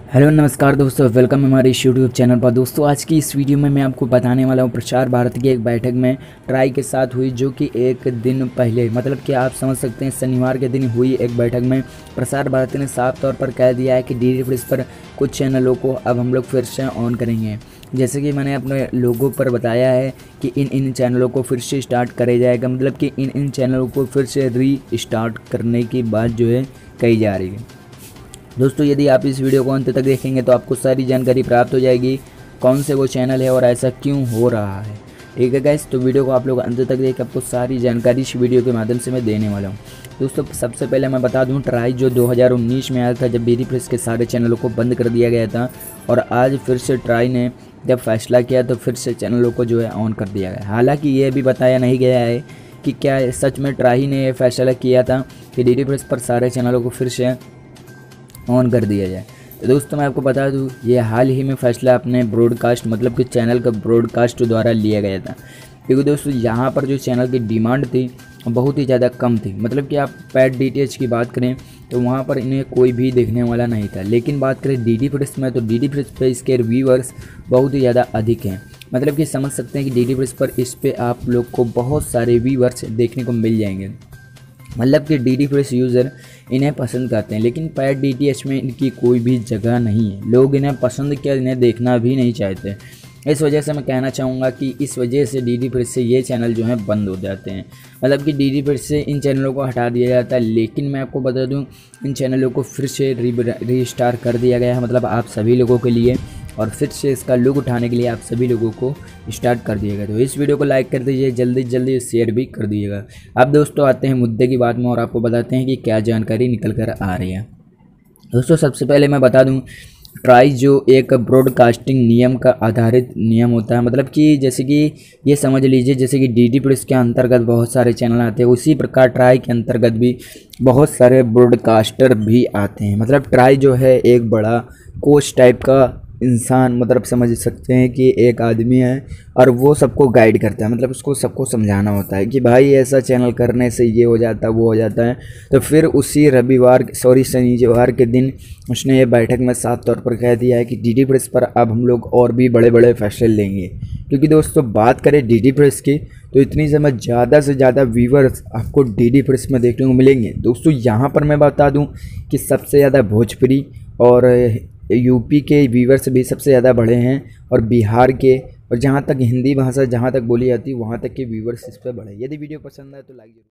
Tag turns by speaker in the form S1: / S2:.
S1: Hello नमस्कार दोस्तों, welcome हमारे इस यूट्यूब चैनल पर। दोस्तों आज की इस वीडियो में मैं आपको बताने वाला हूँ प्रसार भारती की एक बैठक में ट्राई के साथ हुई, जो कि एक दिन पहले मतलब कि आप समझ सकते हैं शनिवार के दिन हुई एक बैठक में प्रसार भारती ने साफ तौर पर कह दिया है कि डीडी प्लस पर कुछ चैनलों को अब हम लोग फिर से ऑन करेंगे। जैसे कि मैंने अपने लोगों पर बताया है कि इन चैनलों को फिर से स्टार्ट करा जाएगा, मतलब कि इन चैनलों को फिर से री स्टार्ट करने की बात जो है कही जा रही है। दोस्तों यदि आप इस वीडियो को अंत तक देखेंगे तो आपको सारी जानकारी प्राप्त हो जाएगी, कौन से वो चैनल है और ऐसा क्यों हो रहा है। ठीक है गाइस, तो वीडियो को आप लोग अंत तक देख, आपको सारी जानकारी इस वीडियो के माध्यम से मैं देने वाला हूँ। दोस्तों सबसे पहले मैं बता दूं, ट्राई जो 2019 में आया था जब डीडी प्लस के सारे चैनलों को बंद कर दिया गया था, और आज फिर से ट्राई ने जब फैसला किया तो फिर से चैनलों को जो है ऑन कर दिया गया। हालाँकि ये भी बताया नहीं गया है कि क्या सच में ट्राई ने फैसला किया था कि डीडी प्लस पर सारे चैनलों को फिर से ऑन कर दिया जाए। तो दोस्तों मैं आपको बता दूं, ये हाल ही में फैसला अपने ब्रॉडकास्ट मतलब कि चैनल का ब्रॉडकास्ट द्वारा लिया गया था, क्योंकि दोस्तों यहाँ पर जो चैनल की डिमांड थी बहुत ही ज़्यादा कम थी। मतलब कि आप पैड डीटीएच की बात करें तो वहाँ पर इन्हें कोई भी देखने वाला नहीं था, लेकिन बात करें डीडी प्लस में तो डीडी प्लस पे इसके व्यूअर्स बहुत ही ज़्यादा अधिक हैं। मतलब कि समझ सकते हैं कि डीडी प्लस पर इस पर आप लोग को बहुत सारे व्यूअर्स देखने को मिल जाएंगे। मतलब कि डीडी प्लस यूज़र इन्हें पसंद करते हैं, लेकिन पैड डीटीएच में इनकी कोई भी जगह नहीं है। लोग इन्हें पसंद किया, इन्हें देखना भी नहीं चाहते। इस वजह से मैं कहना चाहूँगा कि इस वजह से डीडी प्लस से ये चैनल जो है बंद हो जाते हैं। मतलब कि डीडी प्लस से इन चैनलों को हटा दिया जाता है, लेकिन मैं आपको बता दूँ इन चैनलों को फिर से रीस्टार्ट कर दिया गया है, मतलब आप सभी लोगों के लिए, और फिर से इसका लुक उठाने के लिए आप सभी लोगों को स्टार्ट कर दिएगा। तो इस वीडियो को लाइक कर दीजिए, जल्दी जल्दी शेयर भी कर दीजिएगा। अब दोस्तों आते हैं मुद्दे की बात में और आपको बताते हैं कि क्या जानकारी निकल कर आ रही है। दोस्तों सबसे पहले मैं बता दूं, ट्राई जो एक ब्रॉडकास्टिंग नियम का आधारित नियम होता है, मतलब कि जैसे कि ये समझ लीजिए जैसे कि डीडी प्लस के अंतर्गत बहुत सारे चैनल आते हैं, उसी प्रकार ट्राई के अंतर्गत भी बहुत सारे ब्रॉडकास्टर भी आते हैं। मतलब ट्राई जो है एक बड़ा कोच टाइप का इंसान, मतलब समझ सकते हैं कि एक आदमी है और वो सबको गाइड करता है, मतलब उसको सबको समझाना होता है कि भाई ऐसा चैनल करने से ये हो जाता है वो हो जाता है। तो फिर उसी शनिवार के दिन उसने ये बैठक में साफ तौर पर कह दिया है कि डीडी प्लस पर अब हम लोग और भी बड़े बड़े फैसले लेंगे। क्योंकि दोस्तों बात करें डीडी प्लस की तो इतनी समय ज़्यादा से ज़्यादा व्यूवर्स आपको डीडी प्लस में देखने को मिलेंगे। दोस्तों यहाँ पर मैं बता दूँ कि सबसे ज़्यादा भोजपुरी और यूपी के व्यूवर्स भी सबसे ज़्यादा बढ़े हैं, और बिहार के, और जहाँ तक हिंदी भाषा जहाँ तक बोली जाती है वहाँ तक के व्यूवर्स इस पर बढ़े। यदि वीडियो पसंद आए तो लाइक जरूर।